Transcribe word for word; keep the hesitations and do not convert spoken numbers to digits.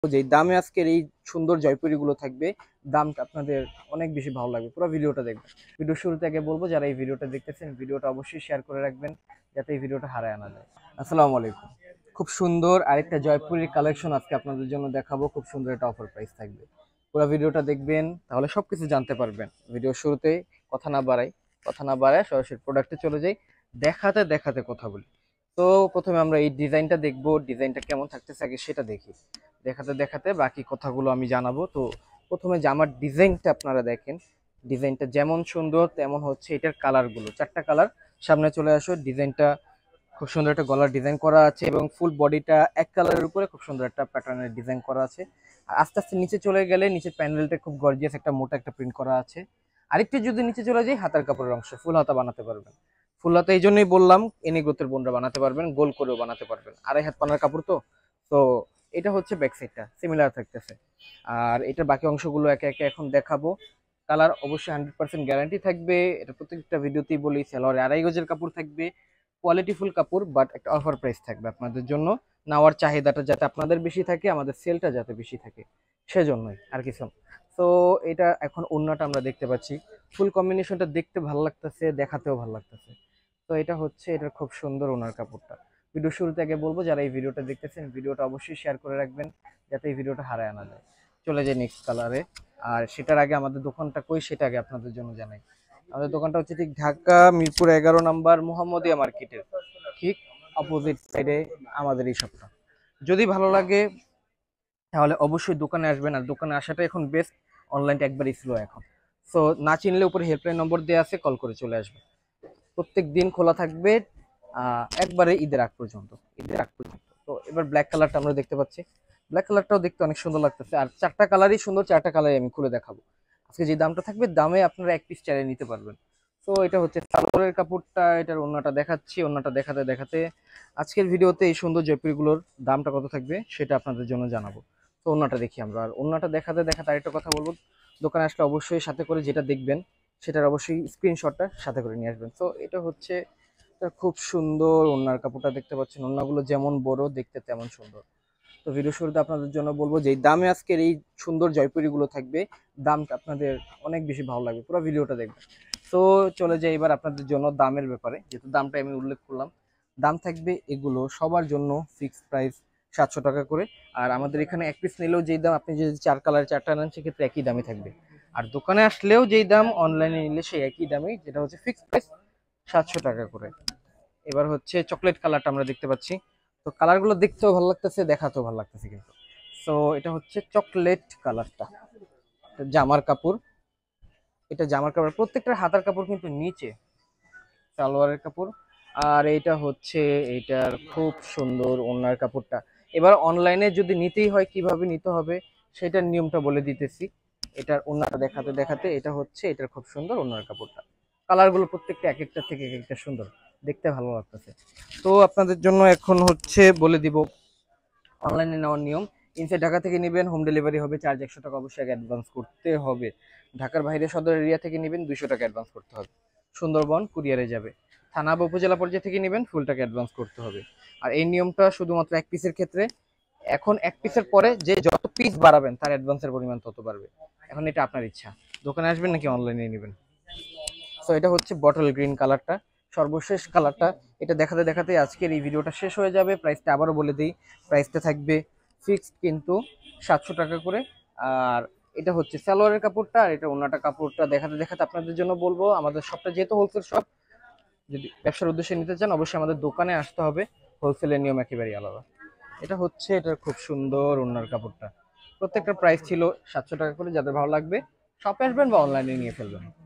যে দামে আজকের এই সুন্দর জয়পুরিগুলো থাকবে, দামটা আপনাদের অনেক বেশি ভালো লাগবে। পুরো ভিডিওটা দেখবেন। ভিডিও শুরুতে আগে বলবো, যারা এই ভিডিওটা দেখতেছেন ভিডিওটা অবশ্যই শেয়ার করে রাখবেন, যাতে এই ভিডিওটা হারায় না যায়। আসসালামু আলাইকুম। খুব সুন্দর আরেকটা জয়পুরির কালেকশন আজকে আপনাদের জন্য দেখাবো। খুব সুন্দর একটা অফার প্রাইস থাকবে। পুরো ভিডিওটা দেখবেন, তাহলে সবকিছু জানতে পারবেন। ভিডিও শুরুতে কথা না বাড়াই কথা না বাড়ায় সরাসরি প্রোডাক্টে চলে যাই, দেখাতে দেখাতে কথা বলি। তো প্রথমে আমরা এই ডিজাইনটা দেখবো, ডিজাইনটা কেমন থাকতেছে আগে সেটা দেখি, দেখাতে দেখাতে বাকি কথাগুলো আমি জানাবো। তো প্রথমে জামার ডিজাইনটা আপনারা দেখেন, ডিজাইনটা যেমন সুন্দর তেমন হচ্ছে এটার কালারগুলো, চারটা কালার। সামনে চলে আসো, ডিজাইনটা খুব সুন্দর একটা গলার ডিজাইন করা আছে এবং ফুল বডিটা এক কালারের উপরে খুব সুন্দর একটা প্যাটার্নের ডিজাইন করা আছে। আর আস্তে আস্তে নিচে চলে গেলে নিচের প্যানেলটা খুব গর্জিয়াস একটা মোটা একটা প্রিন্ট করা আছে। আরেকটু যদি নিচে চলে যাই, হাতার কাপড়ের অংশ ফুল হাতা বানাতে পারবেন। ফুল হাতা এই জন্যই বললাম, এনি গ্রোথের বোনরা বানাতে পারবেন, গোল করেও বানাতে পারবেন, আড়াই হাত পানার কাপড় তো। তো এটা হচ্ছে ব্যাক সাইডটা সিমিলার থাকতেছে। আর এটার বাকি অংশগুলো একে একে এখন দেখাবো। কালার অবশ্যই হান্ড্রেড পার্সেন্ট গ্যারান্টি থাকবে, এটা প্রত্যেকটা ভিডিওতেই বলি। সেলোয়ারে আড়াই গজের কাপড় থাকবে, কোয়ালিটিফুল কাপড়, বাট একটা অফার প্রাইস থাকবে আপনাদের জন্য। নেওয়ার চাহিদাটা যাতে আপনাদের বেশি থাকে, আমাদের সেলটা যাতে বেশি থাকে, সেজন্যই আর কিছু। তো এটা এখন ওড়নাটা আমরা দেখতে পাচ্ছি, ফুল কম্বিনেশনটা দেখতে ভালো লাগতেছে, দেখাতেও ভালো লাগতেছে। তো এটা হচ্ছে এটার খুব সুন্দর ওনার কাপড়টা। ভিডিও শুরুতে আগে বলবো, যারা এই ভিডিওটা দেখতেছেন ভিডিওটা অবশ্যই শেয়ার করে রাখবেন, যাতে এই ভিডিওটা হারায় আনা যায়। চলে যায় নেক্সট কালারে। আর সেটার আগে আমাদের দোকানটা কই সেটা আগে আপনাদের জন্য জানাই। আমাদের দোকানটা হচ্ছে ঠিক ঢাকা মিরপুর এগারো নাম্বার মোহাম্মদিয়া মার্কেটের ঠিক অপোজিট সাইডে আমাদের এই শপটা। যদি ভালো লাগে তাহলে অবশ্যই দোকানে আসবেন, আর দোকানে আসাটা এখন বেস্ট, অনলাইনটা একবারই স্লো এখন। সো না চিনলে উপরে হেল্পলাইন নম্বর দেওয়া আছে, কল করে চলে আসবে। প্রত্যেক দিন খোলা থাকবে আহ একবারে ঈদের আগ পর্যন্ত, ঈদের আগ পর্যন্ত। তো এবার ব্ল্যাক কালারটা আমরা দেখতে পাচ্ছি, ব্ল্যাক কালারটাও দেখতে অনেক সুন্দর লাগতেছে। আর চারটা কালারই সুন্দর, চারটা কালারই আমি খুলে দেখাবো। আজকে যে দামটা থাকবে, দামে আপনারা এক পিস চাইলে নিতে পারবেন। তো এটা হচ্ছে সালোয়ারের কাপড়টা, এটার ওন্নাটা দেখাচ্ছি। ওন্নাটা দেখাতে দেখাতে আজকের ভিডিওতে এই সুন্দর জয়পুরিগুলোর দামটা কত থাকবে সেটা আপনাদের জন্য জানাবো। তো ওন্নাটা দেখি আমরা। আর ওন্নাটা দেখাতে দেখাতে আরেকটা কথা বলবো, দোকানে আসলে অবশ্যই সাথে করে যেটা দেখবেন সেটার অবশ্যই স্ক্রিনশটটা সাথে করে নিয়ে আসবেন। তো এটা হচ্ছে খুব সুন্দর ওন্নার কাপড়টা দেখতে পাচ্ছেন, ওন্নাগুলো যেমন বড় দেখতে তেমন সুন্দর। তো ভিডিও শুরুতে আপনাদের জন্য বলবো, যে দামে আজকের এই সুন্দর জয়পুরিগুলো থাকবে, দামটা আপনাদের অনেক বেশি ভালো লাগবে। পুরো ভিডিওটা দেখবেন। তো চলে যাই এবার আপনাদের জন্য দামের ব্যাপারে, যেহেতু দামটা আমি উল্লেখ করলাম। দাম থাকবে এগুলো সবার জন্য ফিক্সড প্রাইস সাতশো টাকা করে। আর আমাদের এখানে এক পিস নিলেও যেই দাম, আপনি যদি চার কালার চারটা নেন সেক্ষেত্রে একই দামই থাকবে। আর দোকানে আসলেও যেই দাম, অনলাইনে নিলে সেই একই দামই, যেটা হচ্ছে ফিক্সড প্রাইস সাতশো টাকা করে। এবার হচ্ছে চকলেট কালারটা আমরা দেখতে পাচ্ছি। তো কালারগুলো দেখতেও ভালো লাগতেছে, দেখাতেও ভালো লাগতেছে কিন্তু। সো এটা হচ্ছে চকলেট কালারটা, জামার কাপড়। এটা জামার কাপড়, প্রত্যেকটার হাতার কাপড় কিন্তু নিচে সালোয়ারের কাপড়। আর এটা হচ্ছে এটার খুব সুন্দর ওড়নার কাপড়টা। এবার অনলাইনে যদি নিতেই হয় কিভাবে নিতে হবে সেটার নিয়মটা বলে দিতেছি। এটার ওড়নাটা দেখাতে দেখাতে, এটা হচ্ছে এটার খুব সুন্দর ওড়নার কাপড়টা। কালারগুলো প্রত্যেকটা এক একটা থেকে এক একটা সুন্দর, দেখতে ভালো লাগতেছে। তো আপনাদের জন্য এখন হচ্ছে বলে দিব অনলাইনে নেওয়ার নিয়ম। ইনসাইড ঢাকা থেকে নেবেন, হোম ডেলিভারি হবে, চার্জ একশো টাকা অবশ্যই আগে অ্যাডভান্স করতে হবে। ঢাকার বাইরে সদর এরিয়া থেকে নেবেন, দুইশো টাকা অ্যাডভান্স করতে হবে। সুন্দরবন কুরিয়ারে যাবে। থানা বা উপজেলা পর্যায়ে থেকে নেবেন, ফুল টাকা অ্যাডভান্স করতে হবে। আর এই নিয়মটা শুধুমাত্র এক পিসের ক্ষেত্রে। এখন এক পিসের পরে যে যত পিস বাড়াবেন তার অ্যাডভান্সের পরিমাণ তত বাড়বে। এখন এটা আপনার ইচ্ছা, দোকানে আসবেন নাকি অনলাইনে নেবেন। সো এটা হচ্ছে বটল গ্রিন কালারটা, সর্বশেষ কালারটা। এটা দেখাতে দেখাতে আজকের এই ভিডিওটা শেষ হয়ে যাবে। প্রাইসটা আবারও বলে দিই, প্রাইসটা থাকবে ফিক্সড কিন্তু সাতশো টাকা করে। আর এটা হচ্ছে সালোয়ারের কাপড়টা, আর এটা ওন্নাটা কাপড়টা দেখাতে দেখাতে আপনাদের জন্য বলবো, আমাদের শপটা যেহেতু হোলসেল শপ, যদি ব্যবসার উদ্দেশ্যে নিতে চান অবশ্যই আমাদের দোকানে আসতে হবে। হোলসেলের নিয়ম একেবারেই আলাদা। এটা হচ্ছে এটার খুব সুন্দর ওন্নার কাপড়টা। প্রত্যেকটা প্রাইস ছিল সাতশো টাকা করে। যাদের ভালো লাগবে শপে আসবেন বা অনলাইনে নিয়ে ফেলবেন।